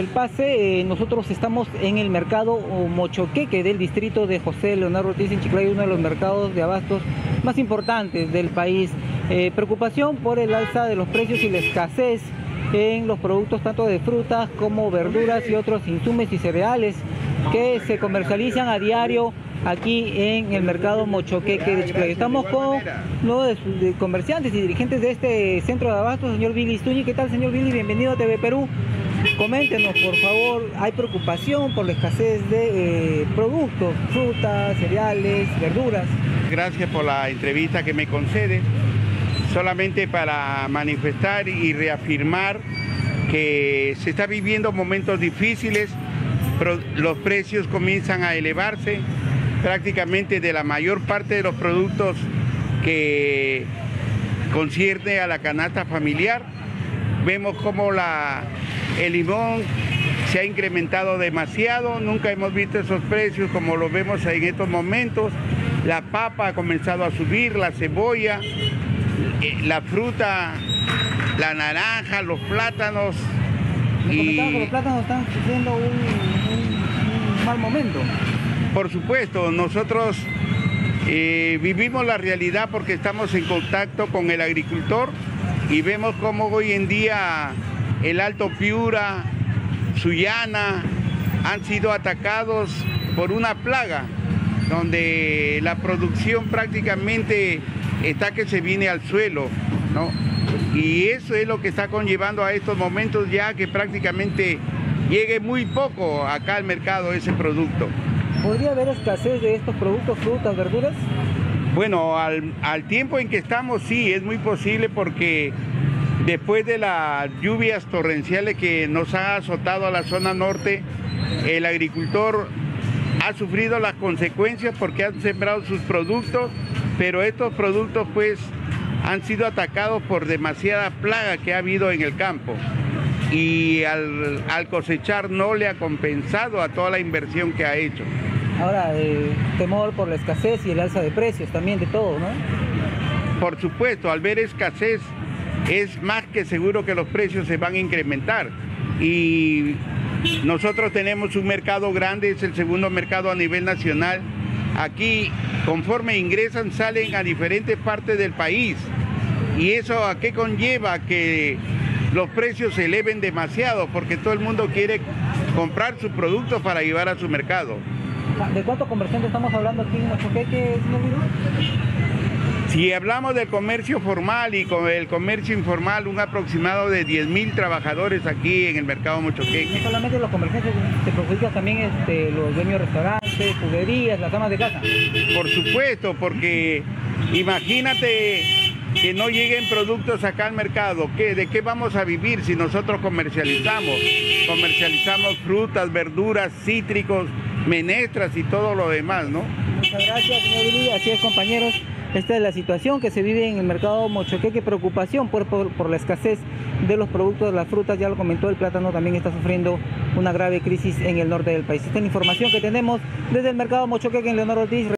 el pase. Nosotros estamos en el mercado Mochoqueque del distrito de José Leonardo Ortiz en Chiclayo, uno de los mercados de abastos más importantes del país. Preocupación por el alza de los precios y la escasez en los productos tanto de frutas como verduras y otros insumos y cereales que se comercializan a diario aquí en el mercado Mochoqueque de Chiclayo. Estamos con los comerciantes y dirigentes de este centro de abastos, señor Billy Stuñi. ¿Qué tal, señor Billy? Bienvenido a TV Perú. Coméntenos, por favor, ¿hay preocupación por la escasez de productos, frutas, cereales, verduras? Gracias por la entrevista que me concede. Solamente para manifestar y reafirmar que se está viviendo momentos difíciles, los precios comienzan a elevarse prácticamente de la mayor parte de los productos que concierne a la canasta familiar. Vemos como el limón se ha incrementado demasiado, nunca hemos visto esos precios como los vemos en estos momentos. La papa ha comenzado a subir, la cebolla, la fruta, la naranja, los plátanos. Los plátanos están sufriendo un mal momento. Por supuesto, nosotros vivimos la realidad porque estamos en contacto con el agricultor y vemos cómo hoy en día el Alto Piura, Sullana han sido atacados por una plaga donde la producción prácticamente está que se viene al suelo, ¿no? Y eso es lo que está conllevando a estos momentos ya que prácticamente llegue muy poco acá al mercado ese producto. ¿Podría haber escasez de estos productos, frutas, verduras? Bueno, al tiempo en que estamos sí, es muy posible porque después de las lluvias torrenciales que nos ha azotado a la zona norte, el agricultor ha sufrido las consecuencias porque han sembrado sus productos, pero estos productos pues han sido atacados por demasiada plaga que ha habido en el campo y al cosechar no le ha compensado a toda la inversión que ha hecho. Ahora, temor por la escasez y el alza de precios también de todo, ¿no? Por supuesto, al ver escasez es más que seguro que los precios se van a incrementar y nosotros tenemos un mercado grande, es el segundo mercado a nivel nacional. Aquí, conforme ingresan, salen a diferentes partes del país. ¿Y eso a qué conlleva? Que los precios se eleven demasiado, porque todo el mundo quiere comprar sus productos para llevar a su mercado. ¿De cuántos comerciantes estamos hablando aquí en Mochoqueque, señor Billy? Si hablamos del comercio formal y con el comercio informal, un aproximado de 10.000 trabajadores aquí en el mercado Mochoqueque. No solamente los comerciantes, se perjudican también los dueños de restaurantes, juguerías, las amas de casa. Por supuesto, porque imagínate que no lleguen productos acá al mercado. ¿De qué vamos a vivir si nosotros comercializamos? Comercializamos frutas, verduras, cítricos, menestras y todo lo demás, ¿no? Muchas gracias, señor Billy. Así es, compañeros. Esta es la situación que se vive en el mercado Mochoqueque, preocupación por la escasez de los productos de las frutas, ya lo comentó, el plátano también está sufriendo una grave crisis en el norte del país. Esta es la información que tenemos desde el mercado Mochoqueque en Leonardo Ortiz.